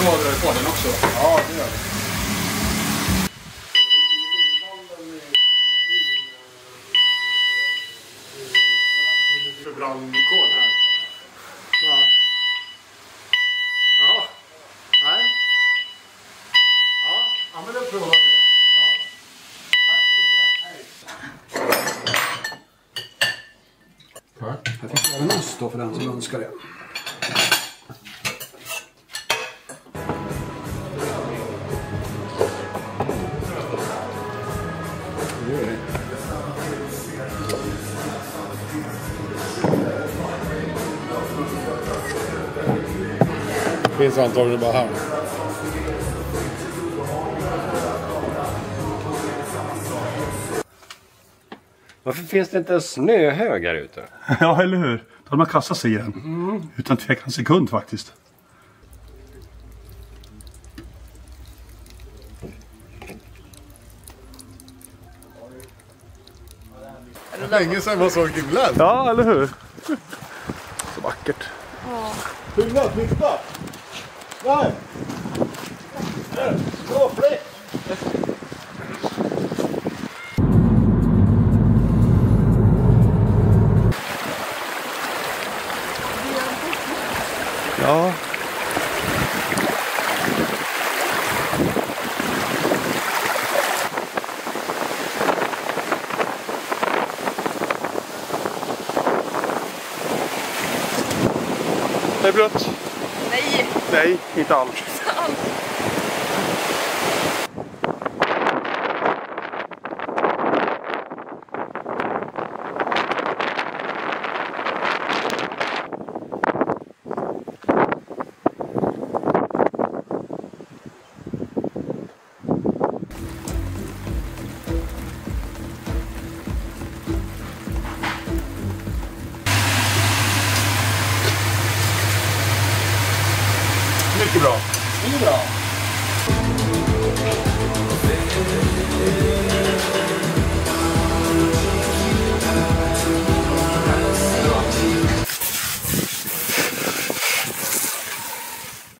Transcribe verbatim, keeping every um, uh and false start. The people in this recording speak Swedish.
rådrar på den också. Ja, det gör det. Brandkol här. Ja. Ja. Nej. Ja, ja men då provar vi det. Ja. Tack så mycket. Hej. Här finns det en ost då för den som önskar det. Finns antagligen bara här. Varför finns det inte en snöhög här ute? Ja, eller hur? Då hade man kastat sig igen. Mm. Utan tvekan en sekund faktiskt. Det är länge sedan man såg himlen. Ja, eller hur? Så vackert. Ja. Himlen, titta! Nej! Så fläck! Ja. Det är blött. Nej. Nej, inte alls. alls. Mycket bra. Det är bra.